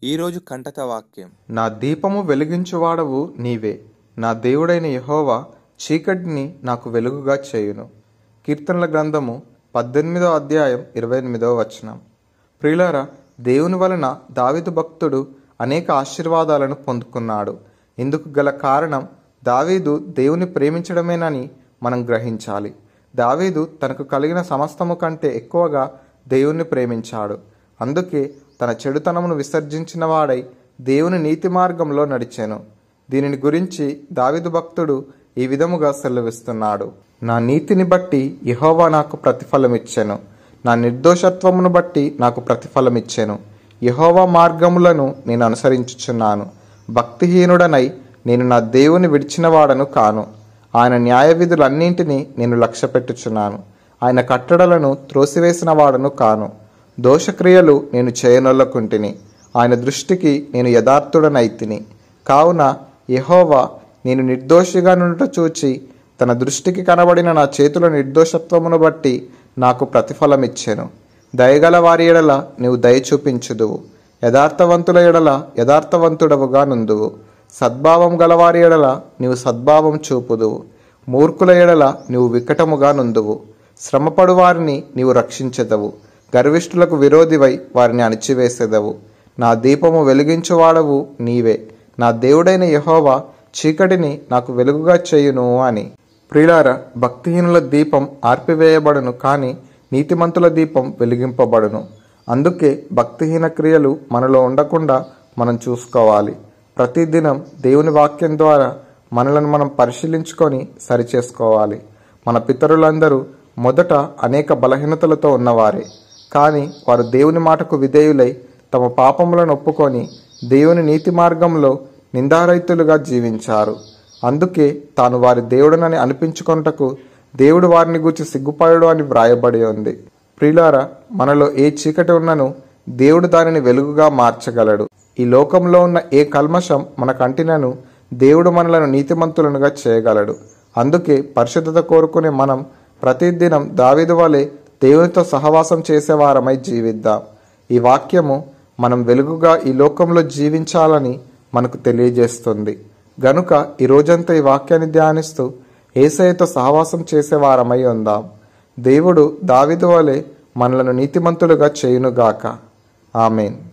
ఈరోజు కంటక వాక్యం. నా దీపము వెలిగించువాడవు నీవే, నా దేవుడైన యెహోవా చీకటిని నాకు వెలుగుగా చేయును. కీర్తనల గ్రంథము 18వ అధ్యాయం 28వ వచనం. ప్రియులారా, దేవుని వలన దావీదు భక్తుడు అనేక ఆశీర్వాదాలను పొందుకున్నాడు. ఇందుకు గల కారణం దావీదు దేవుని ప్రేమించడమేనని మనం గ్రహించాలి. దావీదు తనకు కలిగిన సమస్తము కంటే ఎక్కువగా దేవుణ్ణి ప్రేమించాడు. అందుకే తన చెడుతనమును విసర్జించిన వాడై దేవుని నీతి మార్గంలో నడిచెను. దీనిని గురించి దావీదు భక్తుడు ఈ విధముగా సెలవిస్తున్నాడు: నా నీతిని బట్టి యెహోవా నాకు ప్రతిఫలమిచ్చెను, నా నిర్దోషత్వమును బట్టి నాకు ప్రతిఫలమిచ్చెను. యెహోవా మార్గములను నేను అనుసరించుచున్నాను. భక్తిహీనుడనై నేను నా దేవుని విడిచినవాడను కాను. ఆయన న్యాయ విధులన్నింటినీ నేను లక్ష్యపెట్టుచున్నాను. ఆయన కట్టడలను త్రోసివేసిన వాడను కాను. దోషక్రియలు నేను చేయనొల్లకుంటిని. ఆయన దృష్టికి నేను యథార్థుడనైతిని. కావున యెహోవా నేను నిర్దోషిగా నుండుట చూచి తన దృష్టికి కనబడిన నా చేతుల నిర్దోషత్వమును బట్టి నాకు ప్రతిఫలమిచ్చెను. దయగల వారి ఎడల నీవు దయ చూపించుదువు, యథార్థవంతుల ఎడల యథార్థవంతుడవుగా నుందువు. సద్భావం గలవారి ఎడల నీవు సద్భావం చూపుదువు, మూర్ఖుల ఎడల నీవు వికటముగా నుందువు. శ్రమపడు వారిని నీవు రక్షించెదవు, గర్విష్ఠులకు విరోధివై వారిని అణిచివేసెదవు. నా దీపము వెలిగించువాడవు నీవే, నా దేవుడైన యెహోవా చీకటిని నాకు వెలుగుగా చేయును అని. ప్రియులారా, భక్తిహీనుల దీపం ఆర్పివేయబడును, కానీ నీతిమంతుల దీపం వెలిగింపబడును. అందుకే భక్తిహీన క్రియలు మనలో ఉండకుండా మనం చూసుకోవాలి. ప్రతిదినం దేవుని వాక్యం ద్వారా మనలను మనం పరిశీలించుకొని సరిచేసుకోవాలి. మన పితరులందరూ మొదట అనేక బలహీనతలతో ఉన్నవారే, కానీ వారు దేవుని మాటకు విధేయులై తమ పాపములను ఒప్పుకొని దేవుని నీతి మార్గంలో నిందారహితులుగా జీవించారు. అందుకే తాను వారి దేవుడనని అనిపించుకొనుటకు దేవుడు వారిని గూర్చి సిగ్గుపడడు అని వ్రాయబడి ఉంది. ప్రియులారా, మనలో ఏ చీకటి ఉన్నను దేవుడు దానిని వెలుగుగా మార్చగలడు. ఈ లోకంలో ఉన్న ఏ కల్మషం మన కంటినను దేవుడు మనలను నీతిమంతులనుగా చేయగలడు. అందుకే పరిశుద్ధత కోరుకునే మనం ప్రతిదినం దావీదు వలె దేవునితో సహవాసం చేసేవారమై జీవిద్దాం. ఈ వాక్యము మనం వెలుగుగా ఈ లోకంలో జీవించాలని మనకు తెలియజేస్తుంది. గనుక ఈ రోజంతా ఈ వాక్యాన్ని ధ్యానిస్తూ యేసయ్యతో సహవాసం చేసేవారమై ఉందాం. దేవుడు దావీదు వలె మనలను నీతిమంతులుగా చేయునుగాక. ఆమేన్.